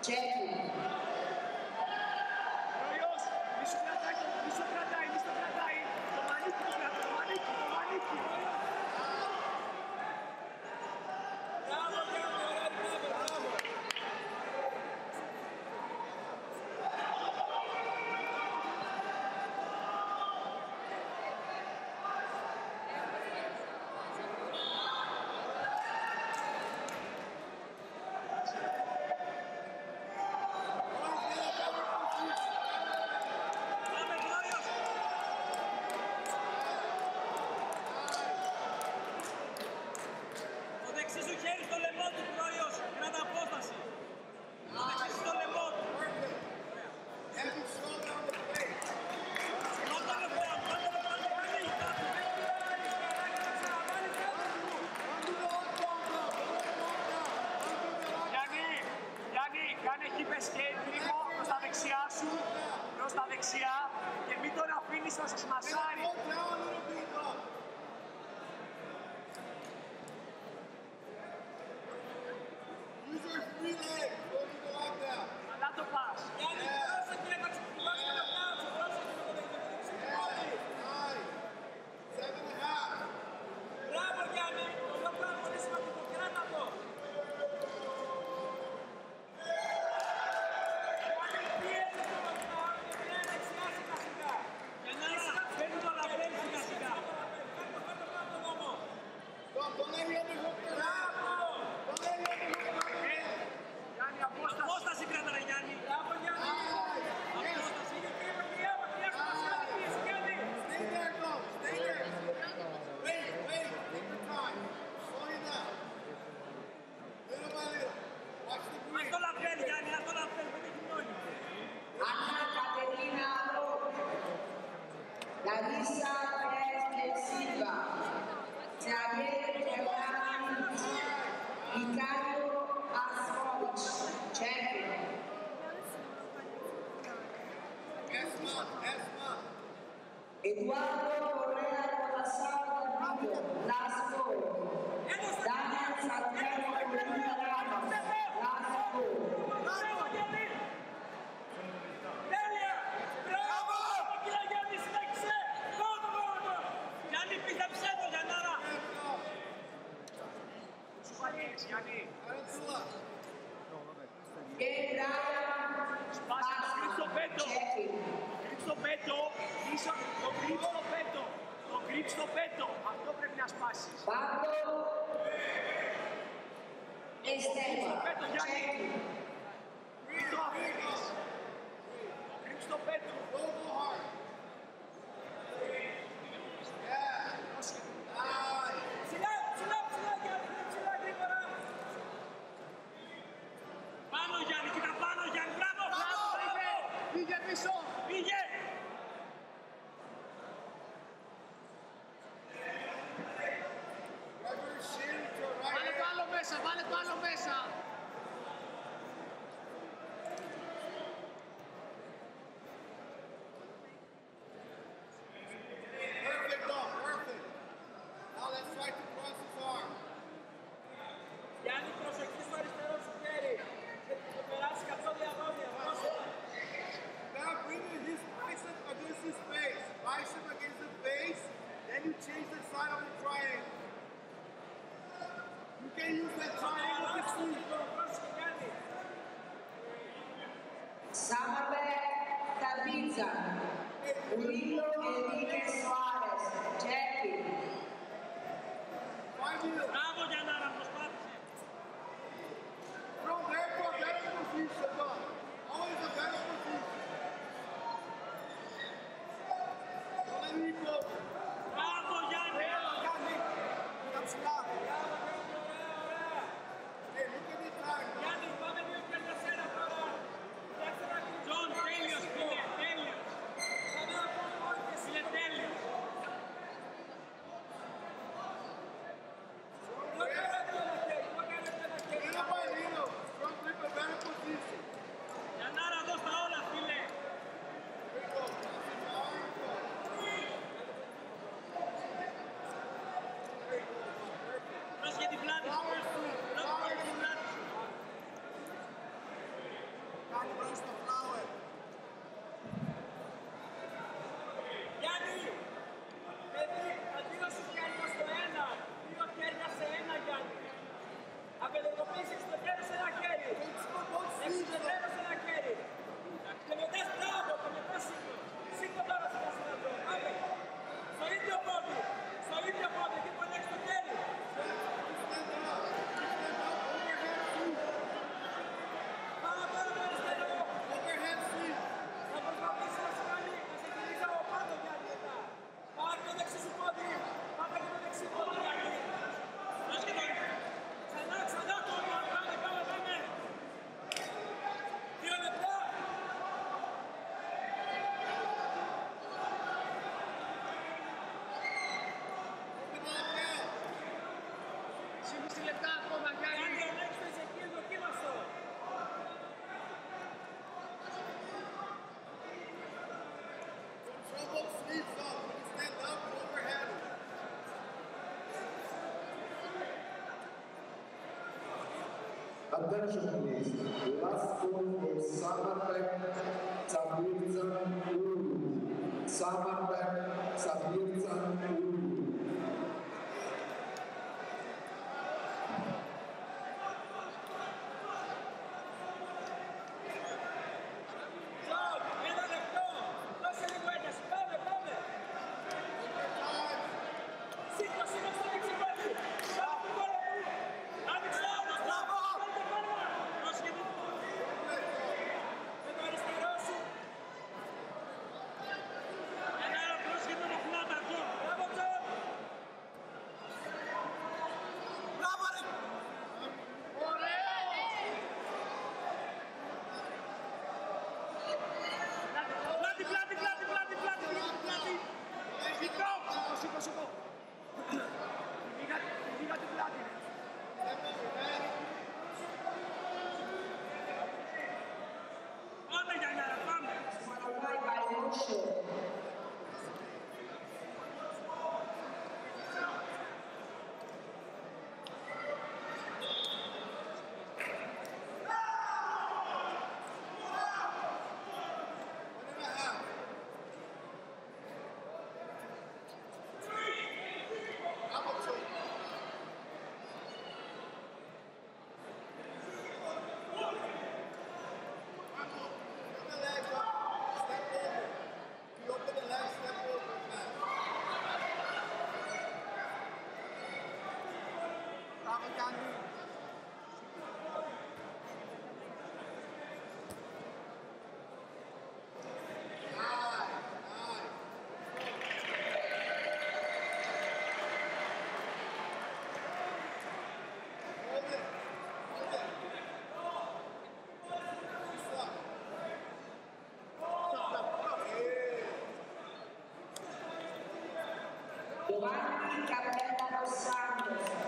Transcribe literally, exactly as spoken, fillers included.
Τσέκι. Ρόιος, μη σου κρατάει, μη σου κρατάει, μη σου κρατάει. Το μανίκι του κρατάει, το μανίκι, το μανίκι. Μπράβο, μπράβο, μπράβο, μπράβο. Κάνε χίπες και λίγο προς τα δεξιά σου, προς τα δεξιά και μην τον αφήνεις να σας μασάρει. Αλλά το πας. Μπράβο Γιάννη, το πράγμα πολύ σημαντικό, κράτα το. Απόσταση κράτα ρε Γιάννη. Μπράβο Γιάννη. Απόσταση. Stay there, go. Stay there. Wait, wait. Take your time. Slow it down. Little by little. Watch the breathe. Αυτό λαβαίνει Γιάννη, αυτό λαβαίνει. Δεν έχει νόημα. Άννα Κατερίνα Ρόκ. Λαρίσα Πέρες Σίλβα. Xavier Hernández. Ricardo Ascovich. Τσέκι. Esma, Esma. Eduardo Correa Corazao Davido. Lasco. Daniel Santiago Molina Ramos. Lasco. Τέλεια! Μπράβο! Κύριε Γιάννη, συνέχισε! Πάμε μόνο! Γιάννη, πίστεψέ το, Γιάνναρα! Σου παλιές, Γιάννη. Και Brian Σπάσε το κρύψ στο πέτο. Τσέκι. Το κρύψ στο πέτο. Ίσο, το κρύψ στο πέτο. Το κρύψ στο πέτο. Αυτό πρέπει να σπάσεις. Πάτο Εστέβα. Πέτο, Γιάννη. Τσέκι. Μην το αφήνεις. Το κρύψ στο πέτο. Ψηλά, ψηλά, ψηλά, Γιάννη. Ψηλά, γρήγορα. Πάνω, Γιάννη, κοίτα πάνω, Γιάννη. Μπράβο, μπράβο, μπράβο. Πήγε πίσω, πήγε. Βάλε το άλλο μέσα, βάλε το άλλο μέσα. Perfect, dog, perfect. Now let's try to cross his arm. Γιάννη, προσοχή στο αριστερό σου χέρι. Και το περάσει καθόλου διαγώνια. Now bring his bicep against his face. Bicep against the face. Then you change the side of the triangle. You can use that triangle to see. Σάμαρε Ταβίτσα. Ουρίλο Ενίκε Σουάρες. Τσέκι. Μπράβο Γιάνναρα, προσπάθησε. From there to a better position, dog. Always a better position. Don't let me go. Μπράβο Γιάννη. Come stop. Hey, look at the time. Γιάννη, πάμε δύο και τέσσερα τώρα. Τζον, τέλειος, φίλε, τέλειος. Φίλε, τέλειος. Roast the flour. Γιάννη, παιδί, αντί να σου χέρια στο ένα, δύο χέρια σε ένα, Γιάννη. Απελευθερωθείς στο χέρι σε ένα χέρι. Εξυπηρετέρω σε ένα χέρι. Και μετά μπράβο, και μετά σήκω. Σήκω τώρα σε ένα συναντώ. Πάμε. Στο ίδιο πόδι. Στο ίδιο πόδι, εκεί που έχεις το χέρι. Πάμε τώρα το αριστερό. Θα προσπαθήσει να σου κάνει, να σε κινήσει από πάνω, Γιάννη, μετά. Πάμε το δεξί σου πόδι. Πάμε και το δεξί πόδι, Γιάννη. Ξανά, ξανά το όνομα. Πάμε, πάμε, πάμε. Δύο λεπτά. Μισή λεπτά ακόμα, Γιάννη. Γιάννη, ελέγξτε εκεί, δοκίμαστο. Control both sleeves up. When you stand up, overhead. Attention please, last call for Samarbeck, Sabircan, Ulu. Samarbeck, Sabircan, Ulu. Τζον, ένα λεπτό. Δώσε λίγο ένταση. Πάμε, πάμε. Σήκω, σήκω στο δεξί πόδι. Πάμε την κόλλα του. Άνοιξε άλλο. Μπράβο. Κάντε πάνω. Πρόσχεδη. Με το αριστερό σου. Ένα άλλο πρόσχεδο να φλάτα εδώ. Μπράβο, Τζον. Μπράβο, ρε. Πλάτη, πλάτη, πλάτη, πλάτη, πλάτη, πλάτη. Σήκω. Σήκω, σήκω. Πήγα, πήγα την πλάτη. Πάμε, Γιάνναρα, πάμε. Modified by motion. One and a half. Double choke. Open the leg up. Step over. If you open the leg, step over fast. Bravo, Γιάννη. Nice, nice. Hold it. Hold it. Stop. Giovanni Cappella dos Santos,